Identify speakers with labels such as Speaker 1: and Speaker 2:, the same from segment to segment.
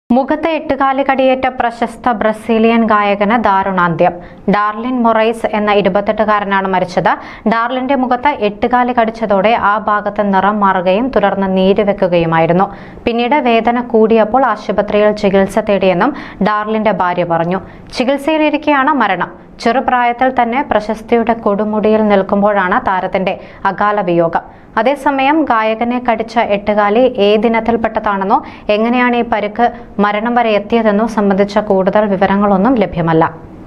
Speaker 1: മുഖത്തെ എട്ടുകാലി കടിയേറ്റ പ്രശസ്ത ബ്രസീലിയൻ ഗായകന് ദാരുണാന്ത്യം. ഡാർലിൻ മൊറൈസ് എന്ന 28-കാരനാണ് മരിച്ചത്. ഡാർലിന്റെ മുഖത്ത് എട്ടുകാലി കടിച്ചതോടെ ആ ഭാഗത്ത് നിറം മാറുകയും തുടർന്ന് നീര് വെക്കുകയുമായിരുന്നു. പിന്നീട് വേദന കൂടിയപ്പോൾ ആശുപത്രിയിൽ ചികിത്സ തേടിയെന്നും ഡാർലിന്റെ ഭാര്യ പറഞ്ഞു. ചികിത്സയിലിരിക്കെയാണ് മരണം. ചെറുപ്രായത്തിൽ തന്നെ പ്രശസ്തിയുടെ കൊടുമുടിയിൽ നിൽക്കുമ്പോഴാണ് താരത്തിന്റെ അകാല വിയോഗം. അതേസമയം ഗായകനെ കടിച്ച എട്ടുകാലി ഏതിനത്തിൽപ്പെട്ടതാണെന്നോ എങ്ങനെയാണ് ഈ പരിക്ക് മരണം വരെ എത്തിയതെന്നോ സംബന്ധിച്ച കൂടുതൽ വിവരങ്ങളൊന്നും ലഭ്യമല്ല.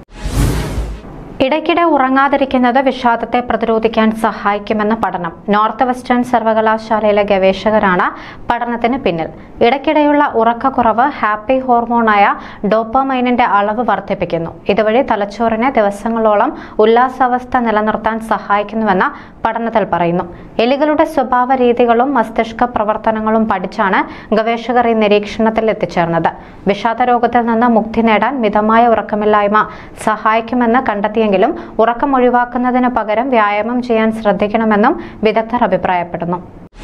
Speaker 1: ഇടയ്ക്കിടെ ഉറങ്ങാതിരിക്കുന്നത് വിഷാദത്തെ പ്രതിരോധിക്കാൻ സഹായിക്കുമെന്ന പഠനം. നോർത്ത് വെസ്റ്റേൺ സർവകലാശാലയിലെ ഗവേഷകരാണ് പഠനത്തിന് പിന്നിൽ. ഇടയ്ക്കിടെയുള്ള ഉറക്കക്കുറവ് ഹാപ്പി ഹോർമോണായ ഡോപ്പമൈനിന്റെ അളവ് വർദ്ധിപ്പിക്കുന്നു. ഇതുവഴി തലച്ചോറിനെ ദിവസങ്ങളോളം ഉല്ലാസാവസ്ഥ നിലനിർത്താൻ സഹായിക്കുന്നുവെന്ന പഠനത്തിൽ പറയുന്നു. എലികളുടെ സ്വഭാവ രീതികളും മസ്തിഷ്ക പ്രവർത്തനങ്ങളും പഠിച്ചാണ് ഗവേഷകർ ഈ നിരീക്ഷണത്തിൽ എത്തിച്ചേർന്നത്. വിഷാദ രോഗത്തിൽ നിന്ന് മുക്തി നേടാൻ മിതമായ ഉറക്കമില്ലായ്മ സഹായിക്കുമെന്ന് കണ്ടെത്തിയെങ്കിലും ഉറക്കം ഒഴിവാക്കുന്നതിന് പകരം വ്യായാമം ചെയ്യാൻ ശ്രദ്ധിക്കണമെന്നും വിദഗ്ധർ അഭിപ്രായപ്പെടുന്നു.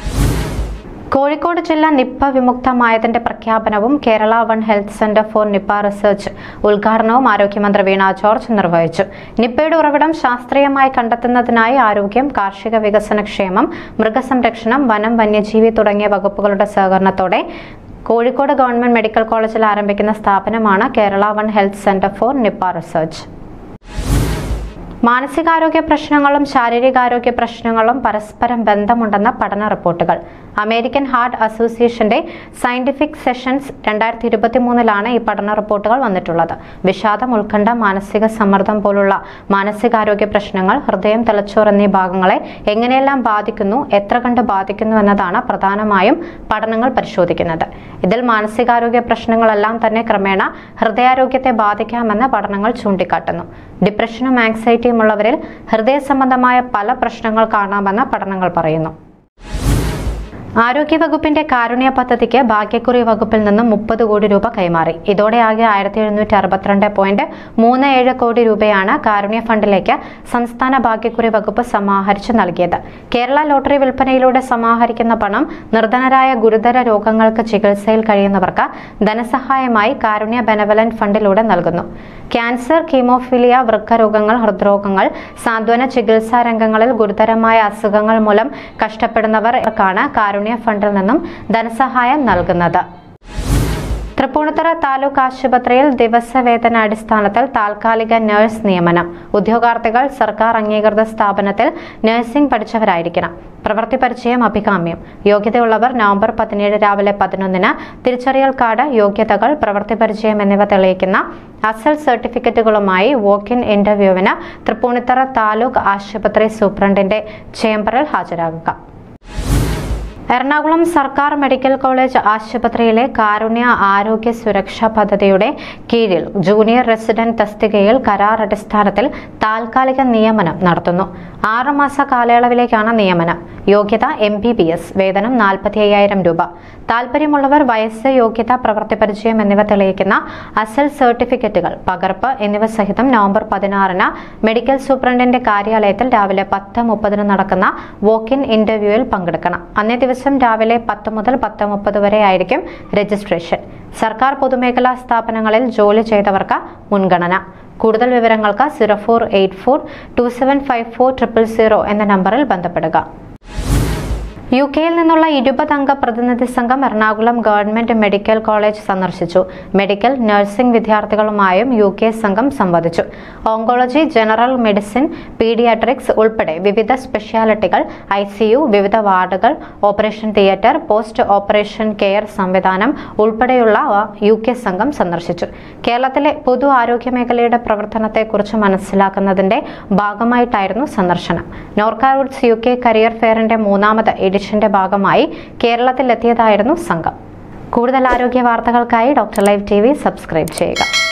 Speaker 1: കോഴിക്കോട് ജില്ല നിപ്പ വിമുക്തമായതിന്റെ പ്രഖ്യാപനവും Kerala one health centre for Nipah research ഉദ്ഘാടനവും ആരോഗ്യമന്ത്രി വീണ ജോർജ് നിർവഹിച്ചു. നിപ്പയുടെ ഉറവിടം ശാസ്ത്രീയമായി കണ്ടെത്തുന്നതിനായി ആരോഗ്യം, കാർഷിക വികസന ക്ഷേമം, മൃഗസംരക്ഷണം, വനം, വന്യജീവി തുടങ്ങിയ വകുപ്പുകളുടെ സഹകരണത്തോടെ കോഴിക്കോട് ഗവൺമെന്റ് മെഡിക്കൽ കോളേജിൽ ആരംഭിക്കുന്ന സ്ഥാപനമാണ് Kerala one health centre for Nipah research. മാനസികാരോഗ്യ പ്രശ്നങ്ങളും ശാരീരികാരോഗ്യ പ്രശ്നങ്ങളും പരസ്പരം ബന്ധമുണ്ടെന്ന പഠന റിപ്പോർട്ടുകൾ. അമേരിക്കൻ ഹാർട്ട് അസോസിയേഷന്റെ സയന്റിഫിക് സെഷൻസ് 2023 ഈ പഠന റിപ്പോർട്ടുകൾ വന്നിട്ടുള്ളത്. വിഷാദം, ഉത്കണ്ഠ, മാനസിക സമ്മർദ്ദം പോലുള്ള മാനസികാരോഗ്യ പ്രശ്നങ്ങൾ ഹൃദയം, തലച്ചോർ എന്നീ ഭാഗങ്ങളെ എങ്ങനെയെല്ലാം ബാധിക്കുന്നു, എത്ര കണ്ട് ബാധിക്കുന്നു എന്നതാണ് പ്രധാനമായും പഠനങ്ങൾ പരിശോധിക്കുന്നത്. ഇതിൽ മാനസികാരോഗ്യ പ്രശ്നങ്ങളെല്ലാം തന്നെ ക്രമേണ ഹൃദയാരോഗ്യത്തെ ബാധിക്കാമെന്ന് പഠനങ്ങൾ ചൂണ്ടിക്കാട്ടുന്നു. ഡിപ്രഷനും ആങ്സൈറ്റിയും ഉള്ളവരിൽ ഹൃദയ സംബന്ധമായ പല പ്രശ്നങ്ങൾ കാണാമെന്ന് പഠനങ്ങൾ പറയുന്നു. ആരോഗ്യവകുപ്പിന്റെ കാരുണ്യ പദ്ധതിക്ക് ഭാഗ്യക്കുറി വകുപ്പിൽ നിന്നും 30 കോടി രൂപ കൈമാറി. ഇതോടെ ആകെ 1762.37 കോടി രൂപയാണ് കാരുണ്യ ഫണ്ടിലേക്ക് സംസ്ഥാന ഭാഗ്യക്കുറി വകുപ്പ് സമാഹരിച്ചു നൽകിയത്. കേരള ലോട്ടറി വിൽപ്പനയിലൂടെ സമാഹരിക്കുന്ന പണം നിർധനരായ ഗുരുതര രോഗങ്ങൾക്ക് ചികിത്സയിൽ കഴിയുന്നവർക്ക് ധനസഹായമായി കാരുണ്യ ബെനവലന്റ് ഫണ്ടിലൂടെ നൽകുന്നു. ക്യാൻസർ, കീമോഫിലിയ, വൃക്കരോഗങ്ങൾ, ഹൃദ്രോഗങ്ങൾ, സാന്ത്വന ചികിത്സാ രംഗങ്ങളിൽ ഗുരുതരമായ അസുഖങ്ങൾ മൂലം കഷ്ടപ്പെടുന്നവർക്കാണ് കാരുണ്യ ഫണ്ടിൽ നിന്നും ധനസഹായം നൽകുന്നത്. തൃപ്പൂണിത്തുറ താലൂക്ക് ആശുപത്രിയിൽ ദിവസവേതന അടിസ്ഥാനത്തിൽ താൽക്കാലിക നഴ്സ് നിയമനം. ഉദ്യോഗാർത്ഥികൾ സർക്കാർ അംഗീകൃത സ്ഥാപനത്തിൽ നഴ്സിംഗ് പഠിച്ചവരായിരിക്കണം. പ്രവൃത്തി പരിചയം അഭികാമ്യം. യോഗ്യതയുള്ളവർ നവംബർ 17 രാവിലെ 11 തിരിച്ചറിയൽ കാർഡ്, യോഗ്യതകൾ, പ്രവൃത്തി പരിചയം എന്നിവ തെളിയിക്കുന്ന അസൽ സർട്ടിഫിക്കറ്റുകളുമായി വോക്ക്-ഇൻ ഇന്റർവ്യൂവിന് തൃപ്പൂണിത്തുറ താലൂക്ക് ആശുപത്രി സൂപ്രണ്ടിന്റെ ചേംബറിൽ ഹാജരാകുക. എറണാകുളം സർക്കാർ മെഡിക്കൽ കോളേജ് ആശുപത്രിയിലെ കാരുണ്യ ആരോഗ്യ സുരക്ഷാ പദ്ധതിയുടെ കീഴിൽ ജൂനിയർ റെസിഡന്റ് തസ്തികയിൽ കരാർ അടിസ്ഥാനത്തിൽ താൽക്കാലിക നിയമനം നടത്തുന്നു. 6 മാസ കാലയളവിലേക്കാണ് നിയമനം. യോഗ്യത MBBS. വേതനം 45,000 രൂപ. താൽപര്യമുള്ളവർ വയസ്സ്, യോഗ്യത, പ്രവൃത്തി പരിചയം എന്നിവ തെളിയിക്കുന്ന അസൽ സർട്ടിഫിക്കറ്റുകൾ, പകർപ്പ് എന്നിവ സഹിതം നവംബർ 16 മെഡിക്കൽ സൂപ്രണ്ടിന്റെ കാര്യാലയത്തിൽ രാവിലെ 10:30 നടക്കുന്ന വോക്ക്-ഇൻ ഇന്റർവ്യൂവിൽ പങ്കെടുക്കണം. അന്നേ ദിവസം രാവിലെ 10 മുതൽ 10:30 വരെ ആയിരിക്കും രജിസ്ട്രേഷൻ. സർക്കാർ പൊതുമേഖലാ സ്ഥാപനങ്ങളിൽ ജോലി ചെയ്തവർക്ക് മുൻഗണന. കൂടുതൽ വിവരങ്ങൾക്ക് 0484275400 എന്ന നമ്പറിൽ ബന്ധപ്പെടുക. UK-യിൽ നിന്നുള്ള 20 അംഗ പ്രതിനിധി സംഘം എറണാകുളം ഗവൺമെന്റ് മെഡിക്കൽ കോളേജ് സന്ദർശിച്ചു. മെഡിക്കൽ, നഴ്സിംഗ് വിദ്യാർത്ഥികളുമായും UK സംഘം സംവദിച്ചു. ഓങ്കോളജി, ജനറൽ മെഡിസിൻ, പീഡിയാട്രിക്സ് ഉൾപ്പെടെ വിവിധ സ്പെഷ്യാലിറ്റികൾ, ICU, വിവിധ വാർഡുകൾ, operation theatre, post operation care സംവിധാനം ഉൾപ്പെടെയുള്ളവ UK സംഘം സന്ദർശിച്ചു. കേരളത്തിലെ പൊതു ആരോഗ്യ മേഖലയുടെ പ്രവർത്തനത്തെക്കുറിച്ച് മനസ്സിലാക്കുന്നതിന്റെ ഭാഗമായിട്ടായിരുന്നു സന്ദർശനം. നോർക്ക റൂട്ട്സ് UK കരിയർ ഫെയറിന്റെ 3ാമത് എഡിഷന്റെ ഭാഗമായി കേരളത്തിലെത്തിയതായിരുന്നു സംഘം. കൂടുതൽ ആരോഗ്യ വാർത്തകൾക്കായി ഡോക്ടർ ലൈവ് TV സബ്സ്ക്രൈബ് ചെയ്യുക.